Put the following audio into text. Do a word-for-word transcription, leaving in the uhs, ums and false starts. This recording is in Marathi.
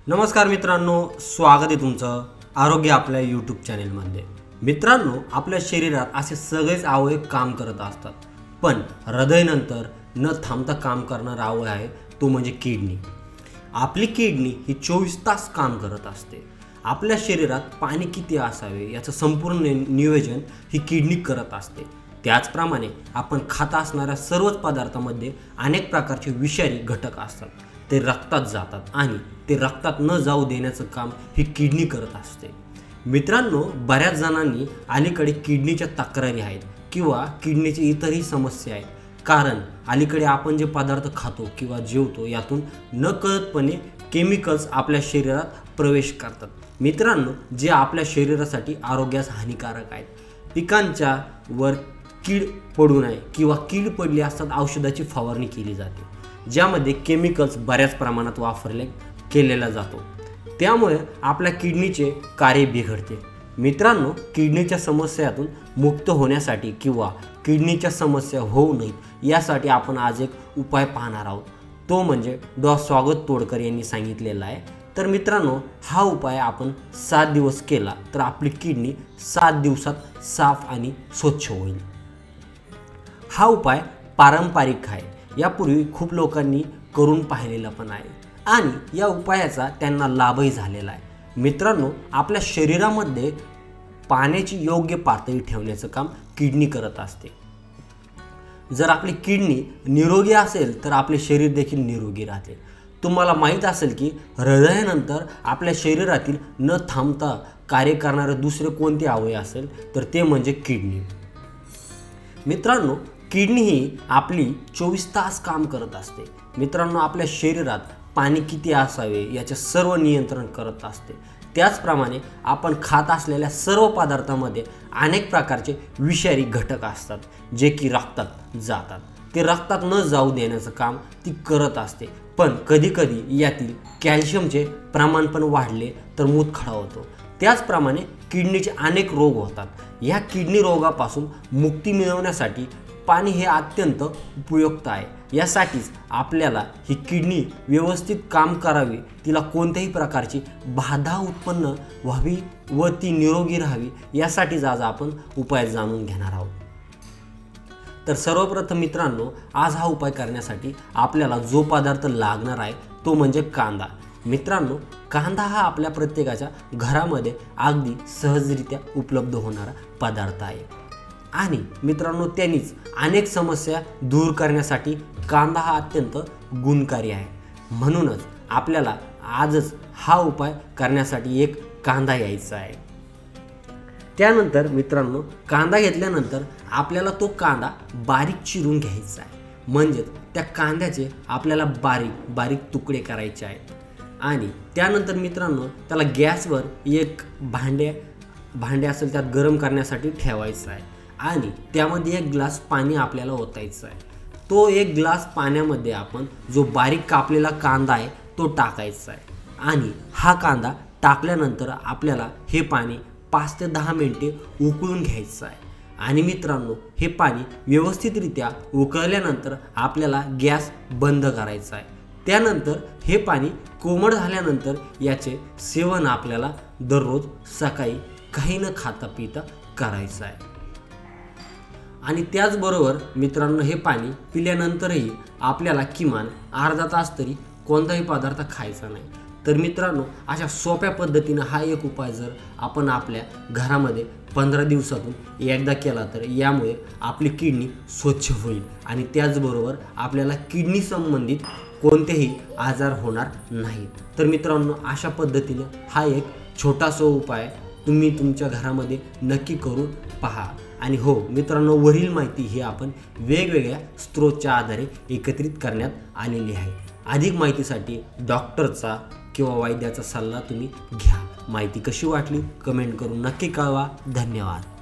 नमस्कार मित्रांनो, स्वागत आहे तुमचं आरोग्य आपल्या यूट्यूब चॅनेलमध्ये। मित्रांनो, आपल्या शरीरात असे सगळेच अवयव काम करत असतात, पण हृदयानंतर न थांबता काम करणारा अवयव आहे तो म्हणजे किडनी। आपली किडनी ही चोवीस तास काम करत असते। आपल्या शरीरात पाणी किती असावे याचं संपूर्ण नियोजन ही किडनी करत असते। त्याचप्रमाणे आपण खात असणाऱ्या सर्वच पदार्थांमध्ये अनेक प्रकारचे विषारी घटक असतात, ते रक्तात जातात आणि ते रक्तात न जाऊ देण्याचं काम ही किडनी करत असते। मित्रांनो, बऱ्याच जणांनी अलीकडे किडनीच्या तक्रारी आहेत किंवा किडनीची इतरही समस्या आहेत, कारण अलीकडे आपण जे पदार्थ खातो किंवा जेवतो यातून नकळतपणे केमिकल्स आपल्या शरीरात प्रवेश करतात। मित्रांनो, जे आपल्या शरीरासाठी आरोग्यास हानिकारक आहेत। पिकांच्या वर कीड पडू नये किंवा कीड पडली असतात औषधाची फवारणी केली जाते, ज्यामध्ये केमिकल्स बऱ्याच प्रमाणात वापरले केलेला जातो, त्यामुळे आपल्या किडनीचे कार्य बिघडते। मित्रांनो, किडनीच्या समस्यातून मुक्त होण्यासाठी किंवा किडनीच्या समस्या होऊ नयेत यासाठी आपण आज एक उपाय पाहणार आहोत, तो म्हणजे डॉ स्वागत तोडकर यांनी सांगितलेला आहे। तर मित्रांनो, हा उपाय आपण सात दिवस केला तर आपली किडनी सात दिवसात साफ आणि स्वच्छ होईल। हा उपाय पारंपरिक आहे, यापूर्वी खूप लोकांनी करून पाहिलेला पण आहे आणि या उपायाचा त्यांना लाभही झालेला आहे। मित्रांनो, आपल्या शरीरामध्ये पाण्याची योग्य पातळी ठेवण्याचं काम किडनी करत असते। जर आपली किडनी निरोगी असेल तर आपले शरीर देखील निरोगी राहते। तुम्हाला माहीत असेल की हृदयानंतर आपल्या शरीरातील न थांबता कार्य करणारे दुसरे कोणते अवयव असेल तर ते म्हणजे किडनी। मित्रांनो, किडनी ही आपली चोवीस तास काम करत असते। मित्रांनो, आपल्या शरीरात पाणी किती असावे याचे सर्व नियंत्रण करत असते। त्याचप्रमाणे आपण खात असलेल्या सर्व पदार्थांमध्ये अनेक प्रकारचे विषारी घटक असतात, जे की रक्तात जातात। ते रक्तात न जाऊ देण्याचं काम ती करत असते, पण कधीकधी यातील कॅल्शियमचे प्रमाण पण वाढले तर मूतखडा होतो। त्याचप्रमाणे किडनीचे अनेक रोग होतात। या किडनी रोगापासून मुक्ती मिळवण्यासाठी पाणी हे अत्यंत उपयुक्त आहे। यासाठीच आपल्याला ही किडनी व्यवस्थित काम करावी, तिला कोणत्याही प्रकारची बाधा उत्पन्न व्हावी व ती निरोगी राहावी, यासाठीच आज आपण उपाय जाणून घेणार आहोत। तर सर्वप्रथम मित्रांनो, आज हा उपाय करण्यासाठी आपल्याला जो पदार्थ लागणार आहे तो म्हणजे कांदा। मित्रांनो, कांदा हा आपल्या प्रत्येकाच्या घरामध्ये अगदी सहजरित्या उपलब्ध होणारा पदार्थ आहे आणि मित्रांनो, त्यांनीच अनेक समस्या दूर करण्यासाठी कांदा हा अत्यंत गुणकारी आहे। म्हणूनच आपल्याला आजच हा उपाय करण्यासाठी एक कांदा घ्यायचा आहे। त्यानंतर मित्रांनो, कांदा घेतल्यानंतर आपल्याला तो कांदा बारीक चिरून घ्यायचा आहे, म्हणजे त्या कांद्याचे आपल्याला बारीक बारीक तुकडे करायचे आहेत। आणि त्यानंतर मित्रांनो, त्याला गॅसवर एक भांडे भांडे असेल त्यात गरम करण्यासाठी ठेवायचं आहे आणि त्यामध्ये एक ग्लास पाणी आपल्याला ओतायचं आहे। तो एक ग्लास पाण्यामध्ये आपण जो बारीक कापलेला कांदा आहे तो टाकायचा आहे आणि हा कांदा टाकल्यानंतर आपल्याला हे पाणी पाच ते दहा मिनिटे उकळून घ्यायचं आहे। आणि मित्रांनो, हे पाणी व्यवस्थितरित्या उकळल्यानंतर आपल्याला गॅस बंद करायचा आहे। त्यानंतर हे पाणी कोमट झाल्यानंतर याचे सेवन आपल्याला दररोज सकाळी काही न खाता पिता करायचं आहे। आणि त्याचबरोबर मित्रांनो, हे पाणी पिल्यानंतरही आपल्याला किमान अर्धा तास तरी कोणताही पदार्थ खायचा नाही। तर मित्रांनो, अशा सोप्या पद्धतीनं हा एक उपाय जर आपण आपल्या घरामध्ये पंधरा दिवसातून एकदा केला तर यामुळे आपली किडनी स्वच्छ होईल आणि त्याचबरोबर आपल्याला किडनी संबंधित कोणतेही आजार होणार नाहीत। तर मित्रांनो, अशा पद्धतीनं हा एक छोटासा उपाय तुम्ही तुमच्या घरामध्ये नक्की करून पहा। आणि हो मित्रांनो, वरील माहिती ही आपण वेगवेगळ्या स्रोताच्या आधारे एकत्रित करण्यात आलेली आहे। अधिक माहितीसाठी डॉक्टरचा किंवा वैद्याचा सल्ला तुम्ही घ्या। माहिती कशी वाटली कमेंट करून नक्की कळवा। धन्यवाद।